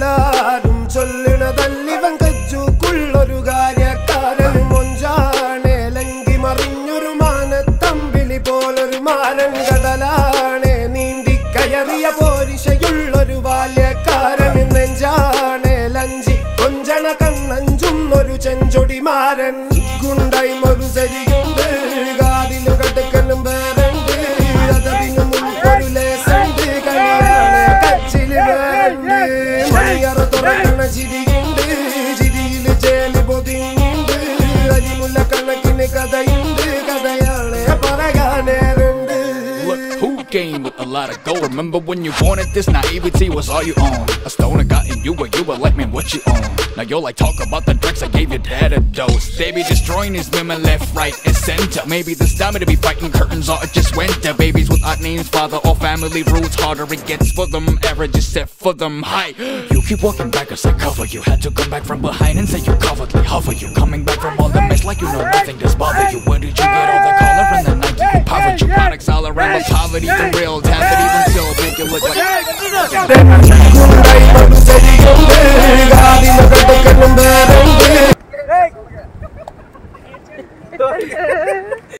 എല്ലാരും ചൊല്ലണതല്ലിവൻ കജ്ജുക്കുള്ളൊരു കാര്യക്കാരൻ മൊഞ്ചാണേ ലങ്കി മറിഞ്ഞൊരു മാനത്തമ്പിളി പോലൊരു മാരൻ കടലാണേ നീന്തി കയറിയ പോരിശയുള്ളൊരു ബാല്യക്കാരൻ നെഞ്ചാണേ ലഞ്ചി കൊഞ്ചണ കണ്ണഞ്ചുന്നൊരു ചെഞ്ചൊടിമാരൻ ഗുണ്ടായി ഒരു സരിയുണ്ട് കാതിലു കടുക്കലും വേറുണ്ട് അതതിനു മുൻപൊരു ലേസുണ്ട് കളിയാണ് കച്ചില് വേറുണ്ട് മണിയറ തുറക്കണ ചിരിയുണ്ട് ചിരിയില് ചേലി പൊതിയുണ്ട് അരിമുല്ല കണക്കിന് കഥയുണ്ട് കഥയാണ് പറയാനേറുണ്ട്. Who came with a lot of gold? Remember when you wanted this? Naivety was all you own. A stoner got in you, but you were like, man, what you own? Now you're like, talk about the drugs I gave your dad a dose. They be destroying these women left, right, and center. Maybe this time to be fighting curtains, or it just winter. Babies with odd names, father or family roots. Harder it gets for them, average is set for them high. You keep walking back as I cover you. Had to come back from behind and say you cowardly hover. You coming back from all the mess like you know nothing does bother you. Where did you get all the color and the Nike? Who powered you? Products all around, but poverty the real. Have it even still make it look like